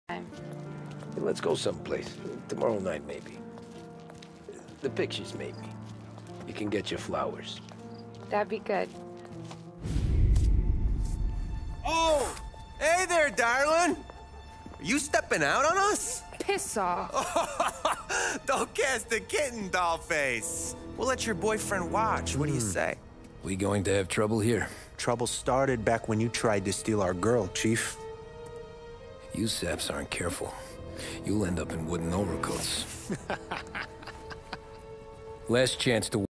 Hey, let's go someplace. Tomorrow night, maybe. The pictures, maybe. You can get your flowers. That'd be good. Oh! Hey there, darling! Are you stepping out on us? Piss off. Don't cast a kitten, dollface. We'll let your boyfriend watch. What do you say? We going to have trouble here. Trouble started back when you tried to steal our girl, Chief. You saps aren't careful. You'll end up in wooden overcoats. Last chance to